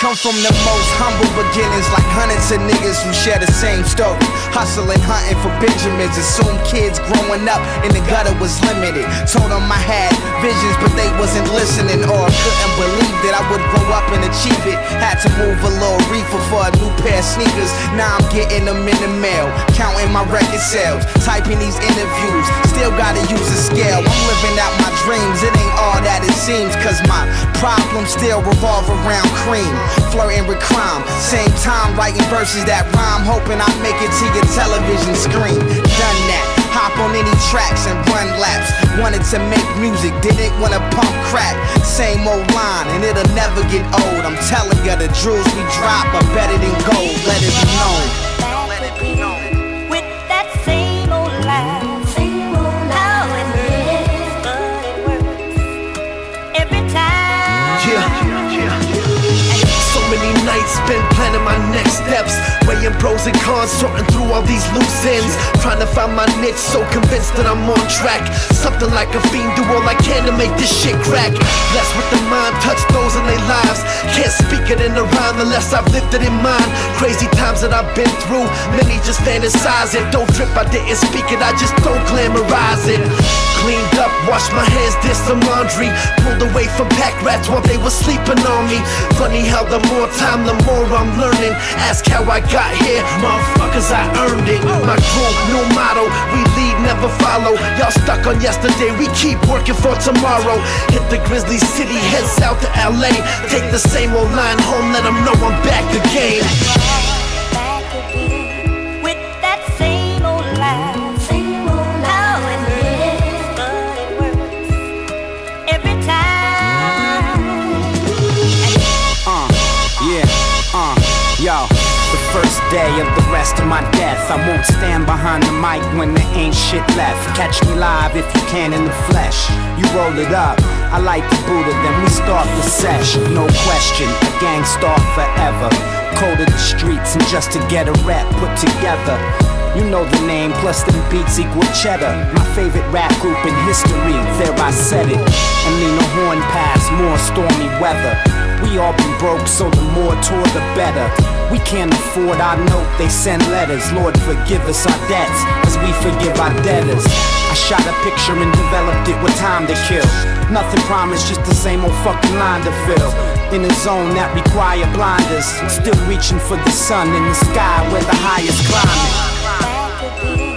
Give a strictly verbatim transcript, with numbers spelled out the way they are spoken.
Come from the most humble beginnings, like hundreds of niggas who share the same story. Hustling, hunting for Benjamins. Assumed kids growing up in the gutter was limited. Told them I had visions, but they wasn't listening, or couldn't believe that I would grow up and achieve it. Had to move a little reefer for a new pair of sneakers. Now I'm getting them in the mail, counting my record sales, typing these interviews. Still gotta use a scale. I'm living out my dreams. It ain't all that it seems, cause my problems still revolve around cream. Flirting with crime, same time writing verses that rhyme, hoping I make it to your television screen. Done that, hop on any tracks and run laps. Wanted to make music, didn't wanna pump crack. Same old line, and it'll never get old. I'm telling you, the jewels we drop are better than gold. Let it be known. Let it be known. With that same old line, same old line, how it is, but it works every time. Yeah. So many nights spent planning my next steps, weighing pros and cons, sorting through all these loose ends, trying to find my niche, so convinced that I'm on track. Something like a fiend, do all I can to make this shit crack. Blessed with the mind, touch those in their lives. Can't speak it in a rhyme unless I've lived it in mine. Crazy times that I've been through, many just fantasize it. Don't trip, I didn't speak it, I just don't glamorize it. Cleaned up, washed my hands, did some laundry, pulled away from pack rats while they were sleeping on me. Funny how the more time, the more I'm learning. Ask how I got here, motherfuckers, I earned it. My crew, new motto, we lead, never follow. Y'all stuck on yesterday, we keep working for tomorrow. Hit the Grizzly City, head south to L A. Take the same old line home, let them know I'm back again. Back again, with that same old line, same old line, how it is, but it works every time. Uh, yeah, uh, yo. The first day of the rest of my death, I won't stand behind the mic when there ain't shit left. Catch me live if you can in the flesh. You roll it up, I light the Buddha, then we start the sesh. No question, a gang start forever. Code of the streets, and just to get a rep put together. You know the name, plus them beats equal cheddar. My favorite rap group in history, there I said it. And Lena Horne Pass, more stormy weather. We all been broke, so the more tour the better. We can't afford our note, they send letters. Lord, forgive us our debts, as we forgive our debtors. I shot a picture and developed it with time to kill. Nothing promised, just the same old fucking line to fill. In a zone that require blinders, still reaching for the sun in the sky where the highest climbing. Back again.